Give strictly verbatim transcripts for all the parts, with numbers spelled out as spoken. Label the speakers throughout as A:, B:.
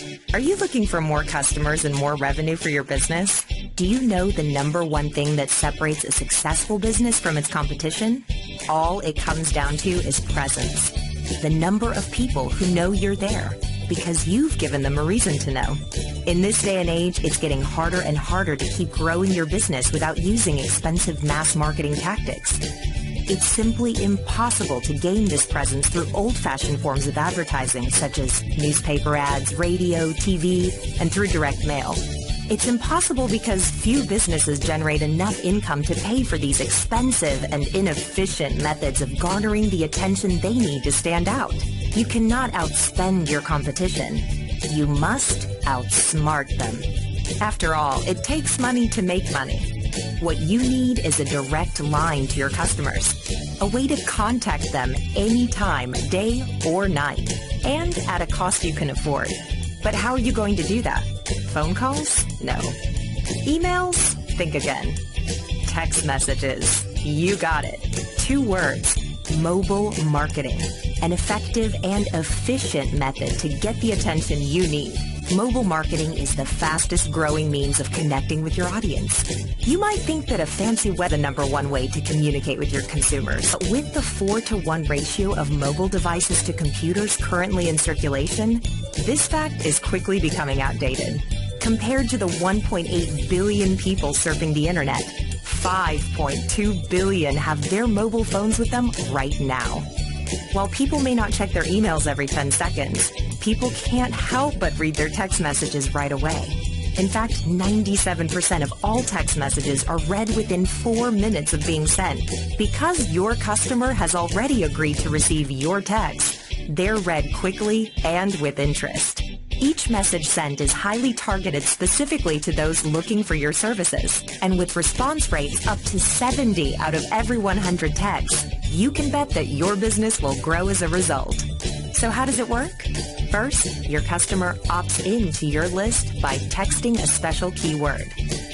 A: Are you looking for more customers and more revenue for your business? Do you know the number one thing that separates a successful business from its competition? All it comes down to is presence. The number of people who know you're there because you've given them a reason to know. In this day and age, it's getting harder and harder to keep growing your business without using expensive mass marketing tactics. It's simply impossible to gain this presence through old-fashioned forms of advertising such as newspaper ads, radio, T V, and through direct mail. It's impossible because few businesses generate enough income to pay for these expensive and inefficient methods of garnering the attention they need to stand out. You cannot outspend your competition. You must outsmart them. After all, it takes money to make money. What you need is a direct line to your customers, a way to contact them anytime, day or night, and at a cost you can afford. But how are you going to do that? Phone calls? No. Emails? Think again. Text messages? You got it. Two words. Mobile marketing. An effective and efficient method to get the attention you need. Mobile marketing is the fastest growing means of connecting with your audience. You might think that a fancy web is the number one way to communicate with your consumers, but with the four to one ratio of mobile devices to computers currently in circulation, this fact is quickly becoming outdated. Compared to the one point eight billion people surfing the internet, five point two billion have their mobile phones with them right now. While people may not check their emails every ten seconds, people can't help but read their text messages right away. In fact, ninety-seven percent of all text messages are read within four minutes of being sent. Because your customer has already agreed to receive your text, they're read quickly and with interest. Each message sent is highly targeted specifically to those looking for your services. And with response rates up to seventy out of every one hundred texts, you can bet that your business will grow as a result. So how does it work? First, your customer opts into your list by texting a special keyword.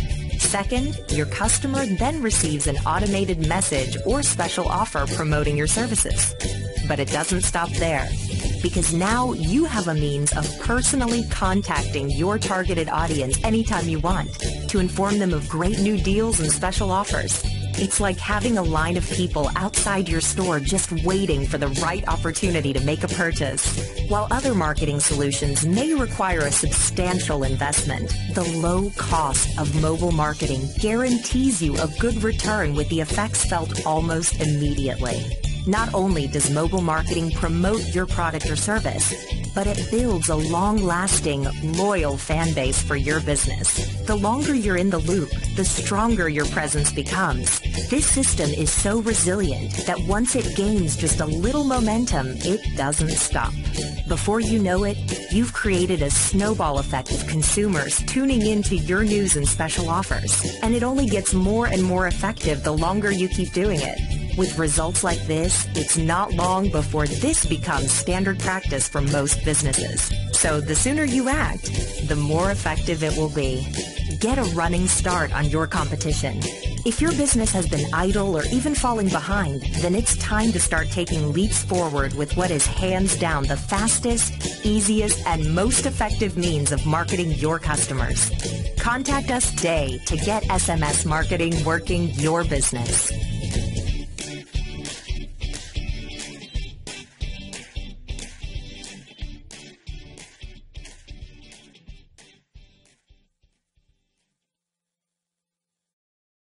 A: Second, your customer then receives an automated message or special offer promoting your services. But it doesn't stop there, because now you have a means of personally contacting your targeted audience anytime you want to inform them of great new deals and special offers. It's like having a line of people outside your store just waiting for the right opportunity to make a purchase. While other marketing solutions may require a substantial investment, the low cost of mobile marketing guarantees you a good return with the effects felt almost immediately. Not only does mobile marketing promote your product or service, but it builds a long-lasting, loyal fan base for your business. The longer you're in the loop, the stronger your presence becomes. This system is so resilient that once it gains just a little momentum, it doesn't stop. Before you know it, you've created a snowball effect of consumers tuning into your news and special offers. And it only gets more and more effective the longer you keep doing it. With results like this, it's not long before this becomes standard practice for most businesses. So the sooner you act, the more effective it will be. Get a running start on your competition. If your business has been idle or even falling behind, then it's time to start taking leaps forward with what is hands down the fastest, easiest, and most effective means of marketing your customers. Contact us today to get S M S marketing working your business.